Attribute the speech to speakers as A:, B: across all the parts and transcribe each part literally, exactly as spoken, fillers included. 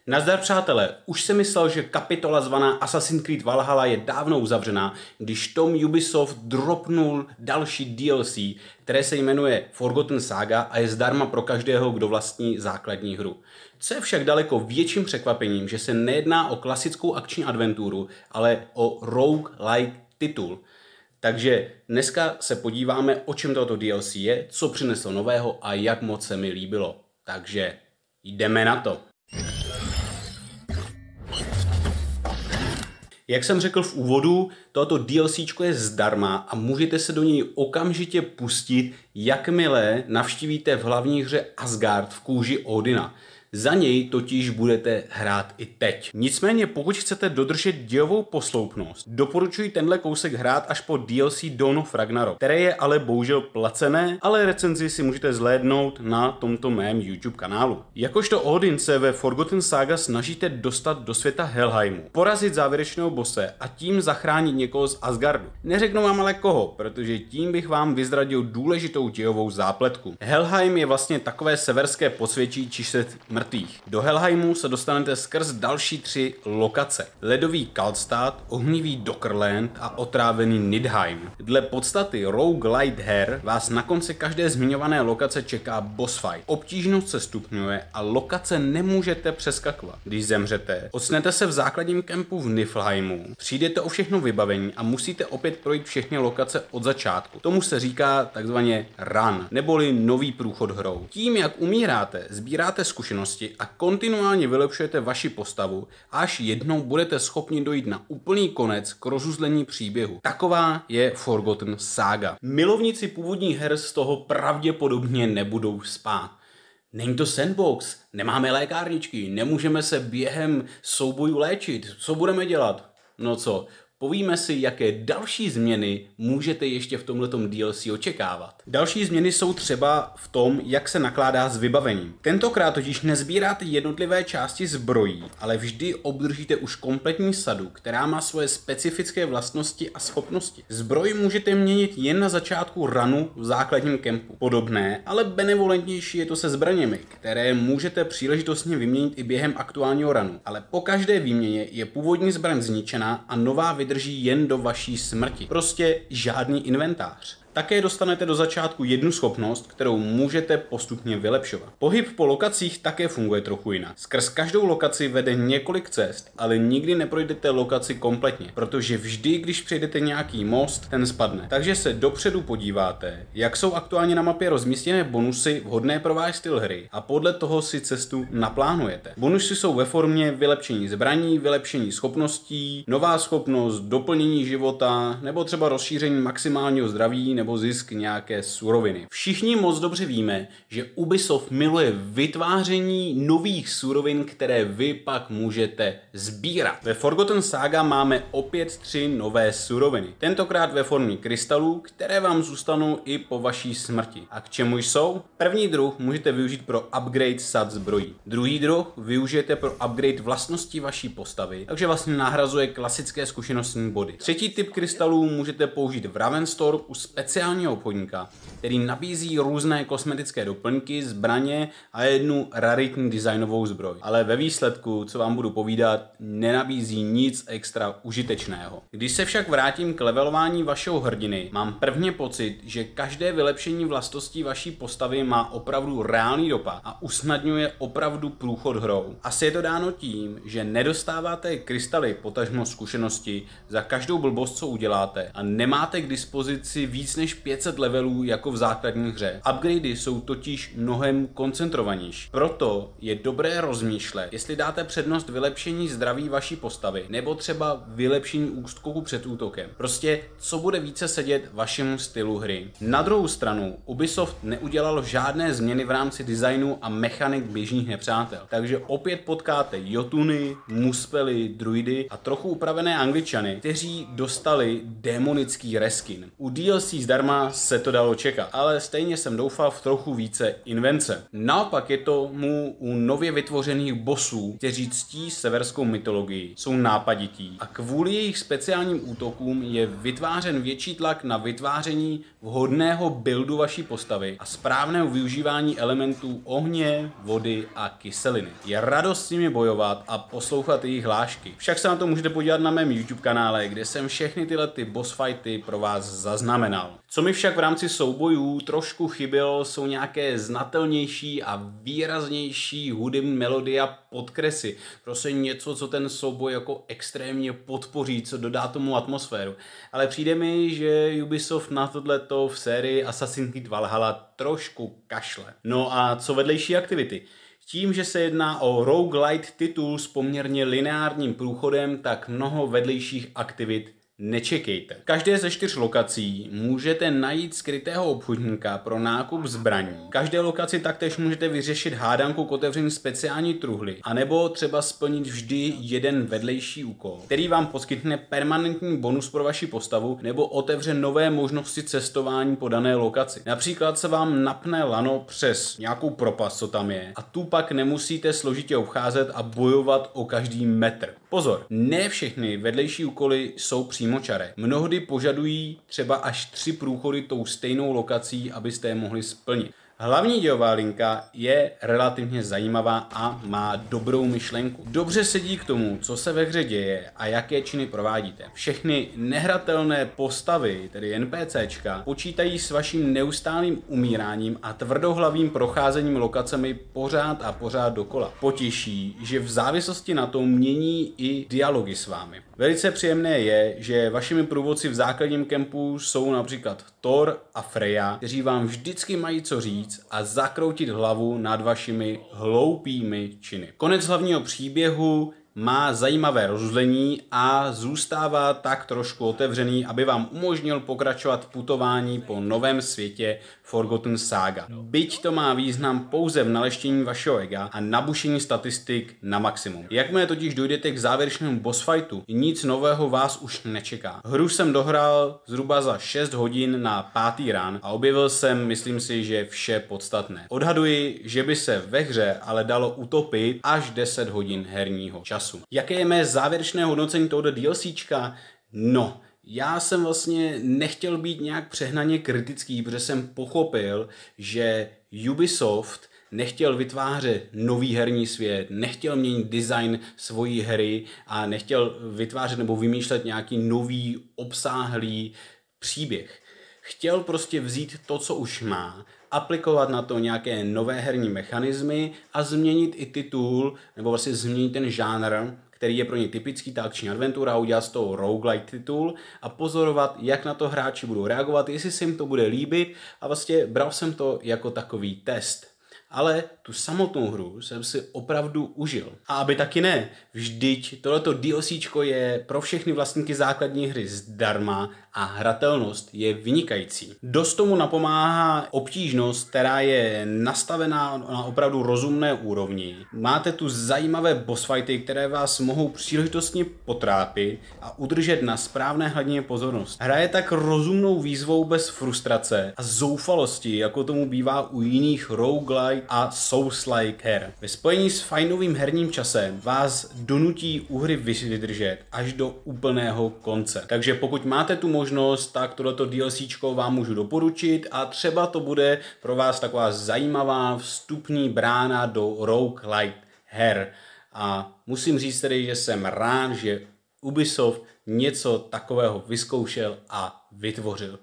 A: Nazdar přátelé, už jsem myslel, že kapitola zvaná Assassin's Creed Valhalla je dávno uzavřená, když Tom Ubisoft dropnul další D L C, které se jmenuje Forgotten Saga a je zdarma pro každého, kdo vlastní základní hru. Co je však daleko větším překvapením, že se nejedná o klasickou akční adventuru, ale o roguelike titul. Takže dneska se podíváme, o čem toto D L C je, co přineslo nového a jak moc se mi líbilo. Takže jdeme na to. Jak jsem řekl v úvodu, toto DLCčko je zdarma a můžete se do něj okamžitě pustit, jakmile navštívíte v hlavní hře Asgard v kůži Odina. Za něj totiž budete hrát i teď. Nicméně pokud chcete dodržet dějovou posloupnost, doporučuji tenhle kousek hrát až po D L C Dawn of Ragnarok, které je ale bohužel placené, ale recenzi si můžete zhlédnout na tomto mém YouTube kanálu. Jakožto Odin se ve Forgotten Saga snažíte dostat do světa Helheimu, porazit závěrečného bose a tím zachránit někoho z Asgardu. Neřeknu vám ale koho, protože tím bych vám vyzradil důležitou dějovou zápletku. Helheim je vlastně takové severské podsvětí či svět mrtvých. Do Helheimu se dostanete skrz další tři lokace. Ledový Kaltstad, ohnivý Dockerland a otrávený Nidheim. Dle podstaty roguelite her vás na konci každé zmiňované lokace čeká boss fight. Obtížnost se stupňuje a lokace nemůžete přeskakovat. Když zemřete, ocnete se v základním kempu v Niflheimu, přijdete o všechno vybavení a musíte opět projít všechny lokace od začátku. Tomu se říká takzvaně run, neboli nový průchod hrou. Tím, jak umíráte, sbíráte zkušenosti a kontinuálně vylepšujete vaši postavu, až jednou budete schopni dojít na úplný konec k rozuzlení příběhu. Taková je Forgotten Saga. Milovníci původních her z toho pravděpodobně nebudou spát. Není to sandbox, nemáme lékárničky, nemůžeme se během soubojů léčit. Co budeme dělat? No co? Povíme si, jaké další změny můžete ještě v tomhletom D L C očekávat. Další změny jsou třeba v tom, jak se nakládá s vybavením. Tentokrát totiž nezbíráte jednotlivé části zbrojí, ale vždy obdržíte už kompletní sadu, která má svoje specifické vlastnosti a schopnosti. Zbroj můžete měnit jen na začátku runu v základním kempu. Podobné, ale benevolentnější je to se zbraněmi, které můžete příležitostně vyměnit i během aktuálního runu. Ale po každé výměně je původní zbraň zničená a nová vydrží drží jen do vaší smrti. Prostě žádný inventář. Také dostanete do začátku jednu schopnost, kterou můžete postupně vylepšovat. Pohyb po lokacích také funguje trochu jinak. Skrz každou lokaci vede několik cest, ale nikdy neprojdete lokaci kompletně, protože vždy, když přejdete nějaký most, ten spadne. Takže se dopředu podíváte, jak jsou aktuálně na mapě rozmístěné bonusy vhodné pro váš styl hry a podle toho si cestu naplánujete. Bonusy jsou ve formě vylepšení zbraní, vylepšení schopností, nová schopnost, doplnění života nebo třeba rozšíření maximálního zdraví nebo zisk nějaké suroviny. Všichni moc dobře víme, že Ubisoft miluje vytváření nových surovin, které vy pak můžete sbírat. Ve Forgotten Saga máme opět tři nové suroviny. Tentokrát ve formě krystalů, které vám zůstanou i po vaší smrti. A k čemu jsou? První druh můžete využít pro upgrade sad zbrojí. Druhý druh využijete pro upgrade vlastností vaší postavy, takže vlastně nahrazuje klasické zkušenostní body. Třetí typ krystalů můžete použít v Ravenstorm u speciálního obchodníka, který nabízí různé kosmetické doplňky, zbraně a jednu raritní designovou zbroj. Ale ve výsledku, co vám budu povídat, nenabízí nic extra užitečného. Když se však vrátím k levelování vašeho hrdiny, mám prvně pocit, že každé vylepšení vlastností vaší postavy má opravdu reálný dopad a usnadňuje opravdu průchod hrou. Asi je to dáno tím, že nedostáváte krystaly, potažmo zkušenosti za každou blbost, co uděláte a nemáte k dispozici víc než pět set levelů jako v základní hře. Upgradey jsou totiž mnohem koncentrovanější. Proto je dobré rozmýšlet, jestli dáte přednost vylepšení zdraví vaší postavy, nebo třeba vylepšení úskoku před útokem. Prostě, co bude více sedět vašemu stylu hry. Na druhou stranu, Ubisoft neudělal žádné změny v rámci designu a mechanik běžných nepřátel. Takže opět potkáte Jotuny, Muspely, druidy a trochu upravené Angličany, kteří dostali démonický reskin. U D L C zdarma se to dalo čekat, ale stejně jsem doufal v trochu více invence. Naopak je tomu u nově vytvořených bossů, kteří ctí severskou mytologii, jsou nápadití a kvůli jejich speciálním útokům je vytvářen větší tlak na vytváření vhodného buildu vaší postavy a správného využívání elementů ohně, vody a kyseliny. Je radost s nimi bojovat a poslouchat jejich hlášky. Však se na to můžete podívat na mém YouTube kanále, kde jsem všechny tyhle ty boss fighty pro vás zaznamenal. Co mi však v rámci soubojů trošku chybělo, jsou nějaké znatelnější a výraznější hudební melodie a podkresy. Prostě něco, co ten souboj jako extrémně podpoří, co dodá tomu atmosféru. Ale přijde mi, že Ubisoft na tohleto v sérii Assassin's Creed Valhalla trošku kašle. No a co vedlejší aktivity? Tím, že se jedná o roguelite titul s poměrně lineárním průchodem, tak mnoho vedlejších aktivit nečekejte. V každé ze čtyř lokací můžete najít skrytého obchodníka pro nákup zbraní. V každé lokaci taktéž můžete vyřešit hádanku k otevření speciální truhly, anebo třeba splnit vždy jeden vedlejší úkol, který vám poskytne permanentní bonus pro vaši postavu nebo otevře nové možnosti cestování po dané lokaci. Například se vám napne lano přes nějakou propast, co tam je, a tu pak nemusíte složitě obcházet a bojovat o každý metr. Pozor, ne všechny vedlejší úkoly jsou přímočaré. Mnohdy požadují třeba až tři průchody tou stejnou lokací, abyste je mohli splnit. Hlavní dějová linka je relativně zajímavá a má dobrou myšlenku. Dobře sedí k tomu, co se ve hře děje a jaké činy provádíte. Všechny nehratelné postavy, tedy NPCčka, počítají s vaším neustálým umíráním a tvrdohlavým procházením lokacemi pořád a pořád dokola. Potěší, že v závislosti na tom mění i dialogy s vámi. Velice příjemné je, že vašimi průvodci v základním kempu jsou například Thor a Freya, kteří vám vždycky mají co říct a zakroutit hlavu nad vašimi hloupými činy. Konec hlavního příběhu má zajímavé rozdělení a zůstává tak trošku otevřený, aby vám umožnil pokračovat putování po novém světě Forgotten Saga. Byť to má význam pouze v naleštění vašeho ega a nabušení statistik na maximum. Jakmile totiž dojdete k závěrečnému boss fightu, nic nového vás už nečeká. Hru jsem dohrál zhruba za šest hodin na pátý run a objevil jsem, myslím si, že vše podstatné. Odhaduji, že by se ve hře ale dalo utopit až deset hodin herního času. Jaké je mé závěrečné hodnocení tohoto DLCčka? No, já jsem vlastně nechtěl být nějak přehnaně kritický, protože jsem pochopil, že Ubisoft nechtěl vytvářet nový herní svět, nechtěl měnit design svojí hry a nechtěl vytvářet nebo vymýšlet nějaký nový obsáhlý příběh. Chtěl prostě vzít to, co už má, aplikovat na to nějaké nové herní mechanismy a změnit i titul, nebo vlastně změnit ten žánr, který je pro ně typický, ta akční adventura, udělat z toho roguelike titul a pozorovat, jak na to hráči budou reagovat, jestli se jim to bude líbit, a vlastně bral jsem to jako takový test. Ale tu samotnou hru jsem si opravdu užil. A aby taky ne, vždyť tohleto DLCčko je pro všechny vlastníky základní hry zdarma a hratelnost je vynikající. Dost tomu napomáhá obtížnost, která je nastavená na opravdu rozumné úrovni. Máte tu zajímavé boss fighty, které vás mohou příležitostně potrápit a udržet na správné hladině pozornost. Hra je tak rozumnou výzvou bez frustrace a zoufalosti, jako tomu bývá u jiných roguelike a souls-like her. Ve spojení s fajnovým herním časem vás donutí u hry vydržet až do úplného konce. Takže pokud máte tu možnost, tak tohleto DLCčko vám můžu doporučit a třeba to bude pro vás taková zajímavá vstupní brána do roguelike her. A musím říct tedy, že jsem rád, že Ubisoft něco takového vyzkoušel a vytvořil.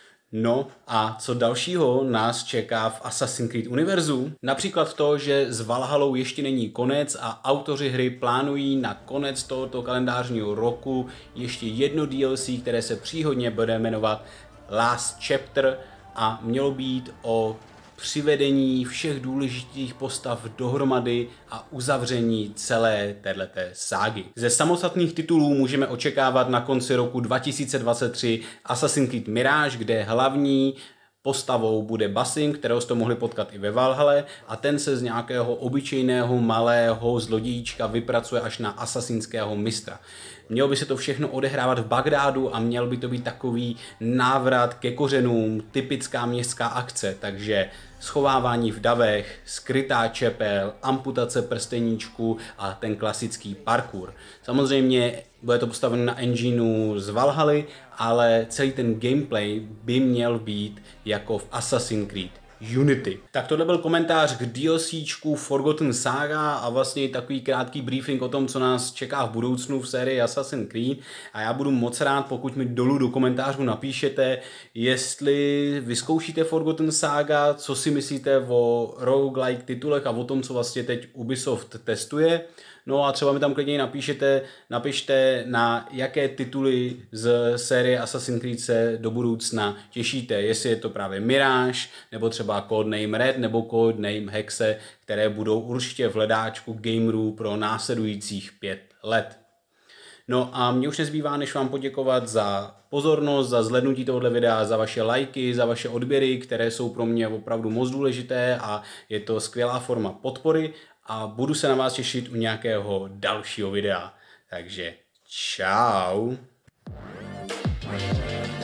A: No a co dalšího nás čeká v Assassin's Creed univerzu? Například to, že s Valhallou ještě není konec a autoři hry plánují na konec tohoto kalendářního roku ještě jedno D L C, které se příhodně bude jmenovat Last Chapter a mělo být o přivedení všech důležitých postav dohromady a uzavření celé téhleté ságy. Ze samostatných titulů můžeme očekávat na konci roku dva tisíce dvacet tři Assassin's Creed Mirage, kde hlavní Postavou bude Basim, kterého jste mohli potkat i ve Valhalle, a ten se z nějakého obyčejného malého zlodějíčka vypracuje až na asasinského mistra. Mělo by se to všechno odehrávat v Bagdádu a měl by to být takový návrat ke kořenům, typická městská akce, takže schovávání v davech, skrytá čepel, amputace prsteníčku a ten klasický parkour. Samozřejmě bude to postaveno na engineu z Valhaly, ale celý ten gameplay by měl být jako v Assassin's Creed Unity. Tak tohle byl komentář k DLCčku Forgotten Saga a vlastně takový krátký briefing o tom, co nás čeká v budoucnu v sérii Assassin's Creed, a já budu moc rád, pokud mi dolů do komentářů napíšete, jestli vyzkoušíte Forgotten Saga, co si myslíte o roguelike titulech a o tom, co vlastně teď Ubisoft testuje. No a třeba mi tam klidně napíšete, napište, na jaké tituly z série Assassin's Creed se do budoucna těšíte. Jestli je to právě Mirage, nebo třeba Codename Red, nebo Codename Hexe, které budou určitě v hledáčku gamerů pro následujících pět let. No a mě už nezbývá, než vám poděkovat za pozornost, za zhlédnutí tohoto videa, za vaše lajky, za vaše odběry, které jsou pro mě opravdu moc důležité a je to skvělá forma podpory. A budu se na vás těšit u nějakého dalšího videa. Takže čau.